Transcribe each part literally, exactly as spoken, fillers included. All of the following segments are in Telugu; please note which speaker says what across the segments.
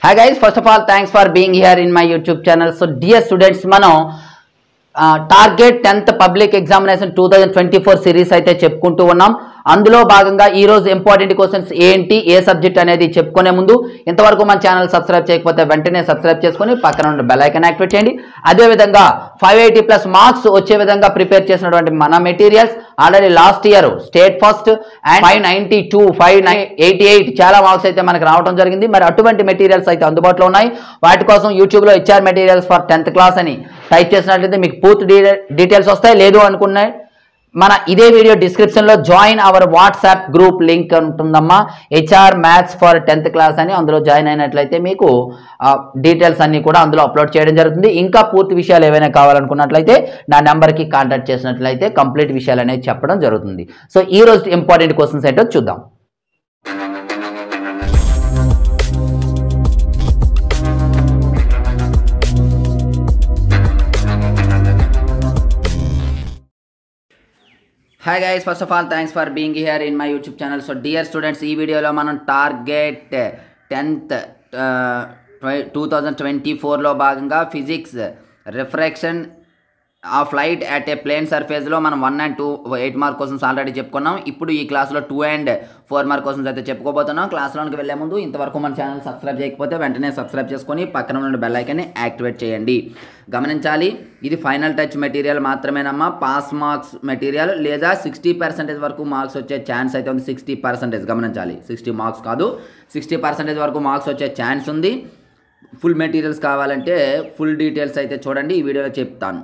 Speaker 1: Hi guys, first of all thanks for being here in my YouTube channel. So dear students, మనం target tenth public examination two thousand twenty four series అయితే చెప్పుకుంటూ ఉన్నాం. అందులో భాగంగా ఈ రోజు ఇంపార్టెంట్ క్వశ్చన్స్ ఏంటి, ఏ సబ్జెక్ట్ అనేది చెప్పుకునే ముందు ఇంతవరకు మన ఛానల్ సబ్స్క్రైబ్ చేయకపోతే వెంటనే సబ్స్క్రైబ్ చేసుకొని పక్కన ఉన్న బెల్ ఐకాన్ యాక్టివేట్ చేయండి. అదేవిధంగా ఫైవ్ ఎయిటీ ప్లస్ మార్క్స్ వచ్చే విధంగా ప్రిపేర్ చేసినటువంటి మన materials already last year state first and five ninety two five eighty eight చాలా మార్క్స్ అయితే మనకు రావడం జరిగింది. మరి అటువంటి మెటీరియల్స్ అయితే అందుబాటులో ఉన్నాయి. వాటి కోసం యూట్యూబ్లో HR materials for tenth class అని టైప్ చేసినట్లయితే మీకు పూర్తి డీటెయిల్స్ వస్తాయి. లేదు అనుకున్నాయి మన ఇదే వీడియో డిస్క్రిప్షన్లో join our WhatsApp group link ఉంటుందమ్మా, HR maths for tenth class అని. అందులో జాయిన్ అయినట్లయితే మీకు డీటెయిల్స్ అన్ని కూడా అందులో అప్లోడ్ చేయడం జరుగుతుంది. ఇంకా పూర్తి విషయాలు ఏవైనా కావాలనుకున్నట్లయితే నా నెంబర్కి కాంటాక్ట్ చేసినట్లయితే కంప్లీట్ విషయాలు అనేవి చెప్పడం జరుగుతుంది. సో ఈ రోజు ఇంపార్టెంట్ క్వశ్చన్స్ ఏంటో చూద్దాం. Hi guys, first of all thanks for being here in my YouTube channel. So dear students, ఈ వీడియోలో మనం target tenth two thousand twenty ఫోర్లో భాగంగా physics refraction of light at a plane సర్ఫేస్లో మనం one and two eight mark questions already చెప్పుకున్నాం. ఇప్పుడు ఈ క్లాస్లో two and four mark questions అయితే చెప్పుకోబోతున్నాం. క్లాస్లోకి వెళ్ళే ముందు ఇంతవరకు మన ఛానల్ సబ్స్క్రైబ్ చేయకపోతే వెంటనే సబ్స్క్రైబ్ చేసుకొని పక్కన ఉన్న బెల్ ఐకాన్ని యాక్టివేట్ చేయండి. గమనించాలి, ఇది ఫైనల్ టచ్ మెటీరియల్ మాత్రమేనమ్మా, పాస్ మార్క్స్ మెటీరియల్ లేదా సిక్స్టీ పర్సెంటేజ్ వరకు మార్క్స్ వచ్చే ఛాన్స్ అయితే ఉంది. సిక్స్టీ పర్సెంటేజ్ గమనించాలి, సిక్స్టీ మార్క్స్ కాదు, సిక్స్టీ పర్సెంటేజ్ వరకు మార్క్స్ వచ్చే ఛాన్స్ ఉంది. ఫుల్ మెటీరియల్స్ కావాలంటే ఫుల్ డీటెయిల్స్ అయితే చూడండి, ఈ వీడియోలో చెప్తాను.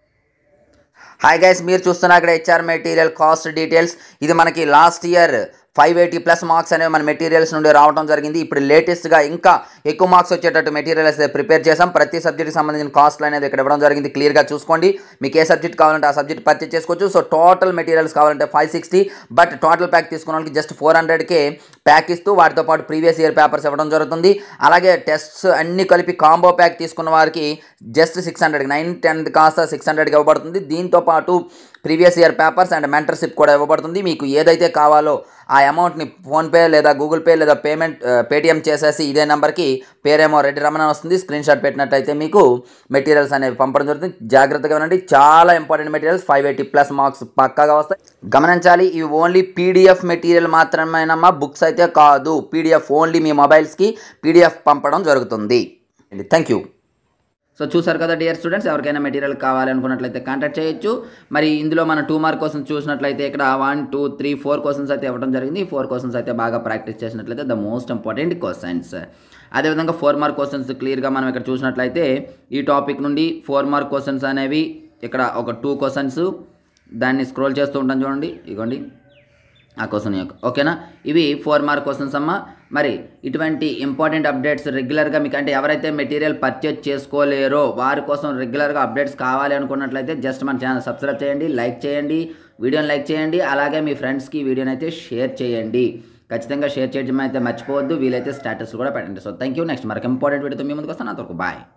Speaker 1: హాయ్ గైస్, మీరు చూస్తున్న అక్కడ హెచ్ఆర్ మెటీరియల్ కాస్ట్ డీటెయిల్స్. ఇది మనకి last year five eighty plus marks అనేవి మన మెటీరియల్స్ నుండి రావడం జరిగింది. ఇప్పుడు లేటెస్ట్గా ఇంకా ఎక్కువ మార్క్స్ వచ్చేటట్టు మెటీరియల్స్ ప్రిపేర్ చేసాం. ప్రతి సబ్జెక్ట్కి సంబంధించిన కాస్ట్లు అనేది ఇక్కడ ఇవ్వడం జరిగింది. క్లియర్గా చూసుకోండి, మీకు ఏ సబ్జెక్ట్ కావాలంటే ఆ సబ్జెక్ట్ పర్చేజ్ చేసుకోవచ్చు. సో టోటల్ మెటీరియల్స్ కావాలంటే five sixty but total pack తీసుకున్న వాళ్ళకి జస్ట్ ఫోర్ హండ్రెడ్కే ప్యాక్ ఇస్తూ వాటితో పాటు ప్రీవియస్ ఇయర్ పేపర్స్ ఇవ్వడం జరుగుతుంది. అలాగే టెస్ట్స్ అన్ని కలిపి కాంబో ప్యాక్ తీసుకున్న వారికి జస్ట్ సిక్స్ హండ్రెడ్కి నైన్ టెన్త్ కాస్త సిక్స్ హండ్రెడ్కి ఇవ్వబడుతుంది. దీంతో పాటు previous year papers and mentorship కూడా ఇవ్వబడుతుంది. మీకు ఏదైతే కావాలో ఆ అమౌంట్ని ఫోన్పే లేదా గూగుల్ పే లేదా పేమెంట్ పేటిఎం చేసేసి ఇదే నెంబర్కి పేరేమో రెడ్డి రమణ వస్తుంది, స్క్రీన్ షాట్ పెట్టినట్టయితే మీకు మెటీరియల్స్ అనేవి పంపడం జరుగుతుంది. జాగ్రత్తగా ఉండండి, చాలా important materials, five eighty plus marks పక్కాగా వస్తాయి. గమనించాలి, ఇవి ఓన్లీ పీడిఎఫ్ మెటీరియల్ మాత్రమేనమ్మా, బుక్స్ అయితే కాదు. పీడిఎఫ్ ఓన్లీ మీ మొబైల్స్కి పీడిఎఫ్ పంపడం జరుగుతుంది. Thank you. సో చూసారు కదా డియర్ స్టూడెంట్స్, ఎవరికైనా మెటీరియల్ కావాలనుకున్నట్లయితే కాంటాక్ట్ చేయొచ్చు. మరి ఇందులో మన టూ మార్క్ క్వశ్చన్స్ చూసినట్లయితే ఇక్కడ one two three four questions అయితే ఇవ్వడం జరిగింది. ఈ ఫోర్ క్వశ్చన్స్ అయితే బాగా ప్రాక్టీస్ చేసినట్లయితే ద మోస్ట్ ఇంపార్టెంట్ క్వశ్చన్స్. అదేవిధంగా ఫోర్ మార్క్ క్వశ్చన్స్ క్లియర్గా మనం ఇక్కడ చూసినట్లయితే ఈ టాపిక్ నుండి ఫోర్ మార్క్ క్వశ్చన్స్ అనేవి ఇక్కడ ఒక టూ క్వశ్చన్స్ దాన్ని స్క్రోల్ చేస్తూ ఉంటాం చూడండి, ఇగోండి ఆ క్వశ్చన్ యొక్క ఓకేనా. ఇవి ఫోర్ మార్క్ క్వశ్చన్స్ అమ్మ. మరి ఇటువంటి ఇంపార్టెంట్ అప్డేట్స్ రెగ్యులర్గా మీకు అంటే ఎవరైతే మెటీరియల్ పర్చేజ్ చేసుకోలేరో వారి కోసం రెగ్యులర్గా అప్డేట్స్ కావాలి అనుకున్నట్లయితే జస్ట్ మన ఛానల్ సబ్స్క్రైబ్ చేయండి, లైక్ చేయండి, వీడియోని లైక్ చేయండి. అలాగే మీ ఫ్రెండ్స్కి వీడియోని అయితే షేర్ చేయండి. ఖచ్చితంగా షేర్ చేయడం అయితే మర్చిపోవద్దు. వీలైతే స్టేటస్ కూడా పెట్టండి. So thank you. నెక్స్ట్ మరొక ఇంపార్టెంట్ వీడియోతో మీ ముందుకు వస్తాను. అంతవరకు బాయ్.